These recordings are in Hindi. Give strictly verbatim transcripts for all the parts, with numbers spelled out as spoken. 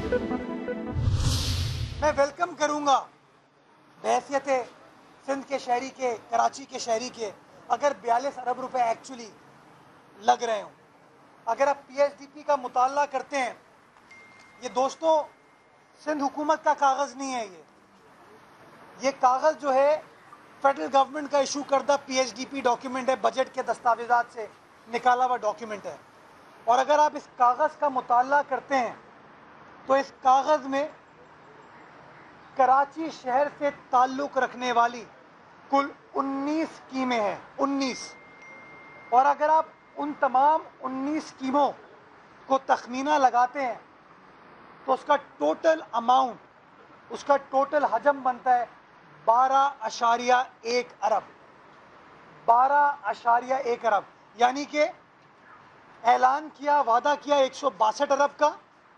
मैं वेलकम करूंगा बहैसियत सिंध के शहरी के, कराची के शहरी के, अगर बयालीस अरब रुपए एक्चुअली लग रहे हों। अगर आप पी एच डी पी का मुताला करते हैं, ये दोस्तों सिंध हुकूमत का कागज़ नहीं है, ये ये कागज़ जो है फेडरल गवर्नमेंट का इशू करदा P H D P document है, बजट के दस्तावेजात से निकाला हुआ डॉक्यूमेंट है। और अगर आप इस कागज़ का मुताला करते हैं तो इस कागज़ में कराची शहर से ताल्लुक़ रखने वाली कुल उन्नीस स्कीमें हैं, उन्नीस। और अगर आप उन तमाम उन्नीस स्कीमों को तखमीना लगाते हैं तो उसका टोटल अमाउंट, उसका टोटल हजम बनता है बारह अशारिया एक अरब, बारह अशारिया एक अरब। यानी कि ऐलान किया, वादा किया एक सौ बासठ अरब का,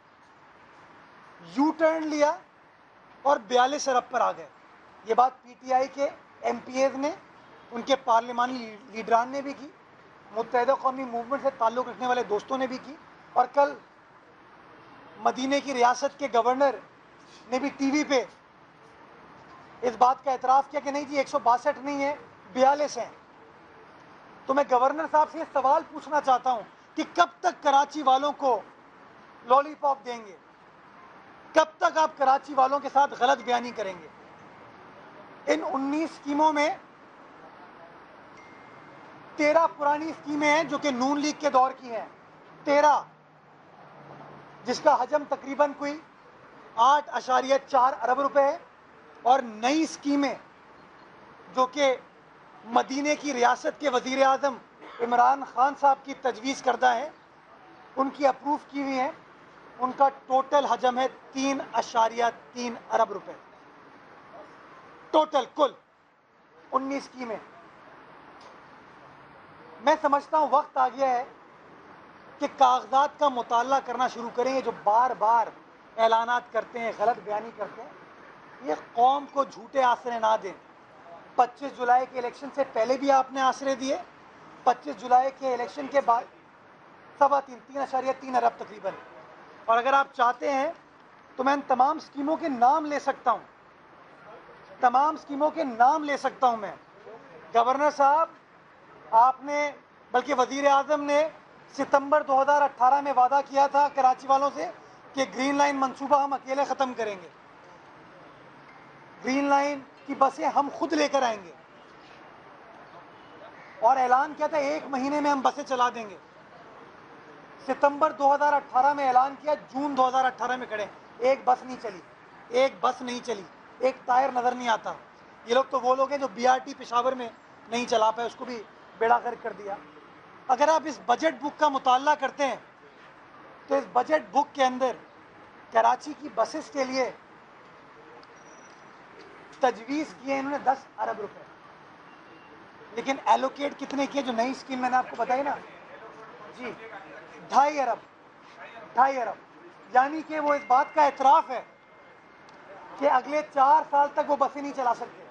यू टर्न लिया और बयालीस अरब पर आ गए। ये बात पी टी आई के एम पी एज़ ने, उनके पार्लिमानी लीडरान ने भी की, मुत्तहिदा कौमी मूवमेंट से ताल्लुक़ रखने वाले दोस्तों ने भी की, और कल मदीने की रियासत के गवर्नर ने भी टी वी पे इस बात का एतराफ़ किया कि नहीं जी एक सौ बासठ नहीं है, बयालीस हैं। तो मैं गवर्नर साहब से सवाल पूछना चाहता हूँ कि कब तक कराची वालों को लॉलीपॉप देंगे, कब तक आप कराची वालों के साथ गलत बयानी करेंगे? इन उन्नीस स्कीमों में तेरह पुरानी स्कीमें हैं जो कि नून लीग के दौर की हैं, तेरह, जिसका हजम तकरीबन कोई आठ अशारिया चार अरब रुपए है। और नई स्कीमें जो कि मदीने की रियासत के वज़ीर आज़म इमरान खान साहब की तजवीज़ करदा है, उनकी अप्रूव की हुई हैं, उनका टोटल हजम है तीन अशारिया तीन अरब रुपए, टोटल कुल उन्नीस स्कीमें। मैं समझता हूँ वक्त आ गया है कि कागजात का मुताला करना शुरू करें। जो बार बार ऐलानात करते हैं, गलत बयानी करते हैं, ये कौम को झूठे आसरे ना दें। पच्चीस जुलाई के इलेक्शन से पहले भी आपने आसरे दिए, पच्चीस जुलाई के इलेक्शन के बाद सवा तीन तीन अशारिया तीन अरब तकरीबन। और अगर आप चाहते हैं तो मैं इन तमाम स्कीमों के नाम ले सकता हूँ, तमाम स्कीमों के नाम ले सकता हूँ मैं। गवर्नर साहब, आपने, बल्कि वज़ीर आज़म ने सितंबर दो हज़ार अठारह में वादा किया था कराची वालों से कि ग्रीन लाइन मंसूबा हम अकेले ख़त्म करेंगे, ग्रीन लाइन की बसें हम खुद लेकर आएंगे, और ऐलान किया था एक महीने में हम बसें चला देंगे। सितंबर दो हज़ार अठारह में ऐलान किया, जून दो हज़ार अठारह में खड़े, एक बस नहीं चली, एक बस नहीं चली, एक टायर नज़र नहीं आता। ये लोग तो वो लोग हैं जो बी आर टी पेशावर में नहीं चला पाए, उसको भी बेड़ा गर्क कर दिया। अगर आप इस बजट बुक का मुताला करते हैं तो इस बजट बुक के अंदर कराची की बसेस के लिए तजवीज़ किए इन्होंने दस अरब रुपए, लेकिन एलोकेट कितने किए? जो नई स्कीम मैंने आपको बताई ना जी, ढाई अरब, ढाई अरब। यानी कि वो इस बात का एतराफ़ है कि अगले चार साल तक वो बसें नहीं चला सकते।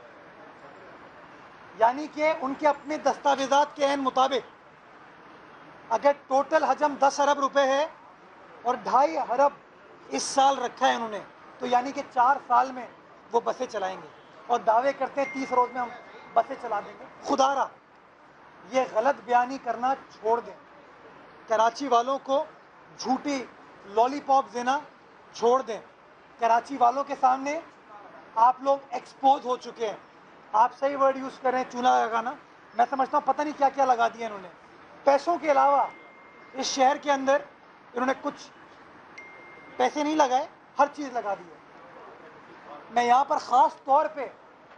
यानी कि उनके अपने दस्तावेजात के एन मुताबिक अगर टोटल हजम दस अरब रुपए है और ढाई अरब इस साल रखा है उन्होंने, तो यानी कि चार साल में वो बसें चलाएंगे, और दावे करते हैं तीस रोज़ में हम बसें चला देंगे। खुदारा ये गलत बयानी करना छोड़ दें, कराची वालों को झूठी लॉलीपॉप देना छोड़ दें। कराची वालों के सामने आप लोग एक्सपोज हो चुके हैं। आप सही वर्ड यूज़ कर रहे हैं, चूना लगाना। मैं समझता हूँ पता नहीं क्या क्या लगा दिया इन्होंने। पैसों के अलावा इस शहर के अंदर इन्होंने कुछ पैसे नहीं लगाए, हर चीज़ लगा दी है। मैं यहाँ पर ख़ास तौर पे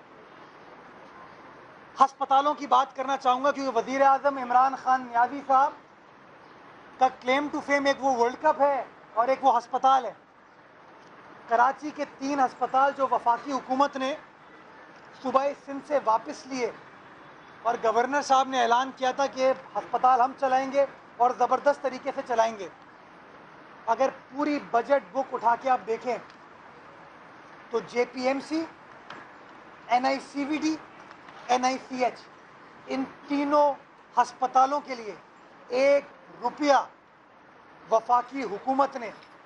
हस्पतालों की बात करना चाहूँगा, क्योंकि वज़ीर आज़म इमरान खान नियाज़ी साहब का क्लेम टू फेम एक वो वर्ल्ड कप है और एक वो हस्पताल है। कराची के तीन हस्पताल जो वफाकी हुकूमत ने सूबाई सिंध से वापस लिए, और गवर्नर साहब ने ऐलान किया था कि हस्पताल हम चलाएंगे और ज़बरदस्त तरीके से चलाएंगे। अगर पूरी बजट बुक उठा के आप देखें तो J P M C, N I C V D, N I C H, इन तीनों हस्पतालों के लिए एक रुपया वफाकी हुकूमत ने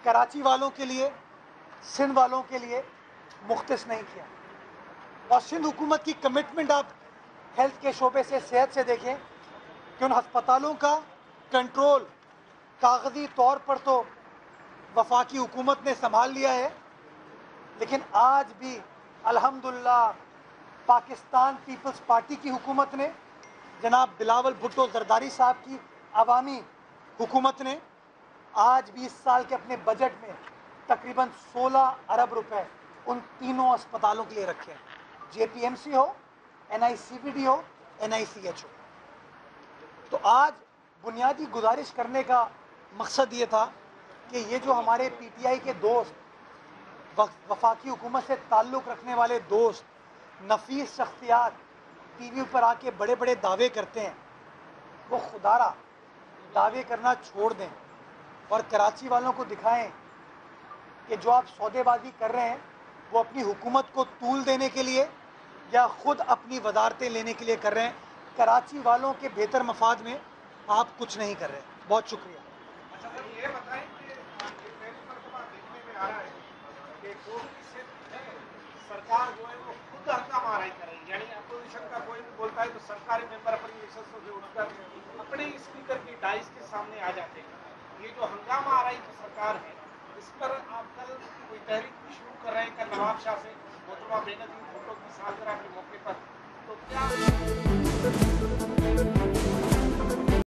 कराची वालों के लिए, सिंध वालों के लिए मुख्तस नहीं किया। और सिंध हुकूमत की कमिटमेंट आप हेल्थ के शोबे से, सेहत से देखें कि उन हस्पतालों का कंट्रोल कागजी तौर पर तो वफाकी हुकूमत ने संभाल लिया है, लेकिन आज भी अल्हम्दुलिल्लाह पाकिस्तान पीपल्स पार्टी की हुकूमत ने, जनाब बिलावल भुट्टो जरदारी साहब की अवामी हुकूमत ने आज भी इस साल के अपने बजट में तकरीबन सोलह अरब रुपए उन तीनों अस्पतालों के लिए रखे हैं, जे पी एम सी हो, N I C V D हो, एन आई सी एच हो। तो आज बुनियादी गुजारिश करने का मकसद ये था कि ये जो हमारे पी टी आई के दोस्त, वफाकी हुकूमत से ताल्लुक़ रखने वाले दोस्त, नफीस शख्सियात टी वी पर आके बड़े बड़े दावे करते हैं, वो खुदारा दावे करना छोड़ दें और कराची वालों को दिखाएं कि जो आप सौदेबाजी कर रहे हैं वो अपनी हुकूमत को तूल देने के लिए या ख़ुद अपनी वजारतें लेने के लिए कर रहे हैं। कराची वालों के बेहतर मफाद में आप कुछ नहीं कर रहे। बहुत शुक्रिया। अच्छा सर, ये बताएं कि ये पहली मरतबा देखने में आ रहा है कि कोई सरकार जो है वो खुद हंगामा आराई कर रही है, यानी अपोजिशन का कोई भी बोलता है तो सरकारी मेंबर अपनी रिसर्चों से उठकर अपने स्पीकर की डाइस के सामने आ जाते हैं। ये जो हंगामा आराई की सरकार है, इस पर आप कल कोई तहरीक भी शुरू कर रहे हैं कल नवाब शाह से मोहतरमा बेनज़ीर भुट्टो की सालगिरह के मौके पर, तो क्या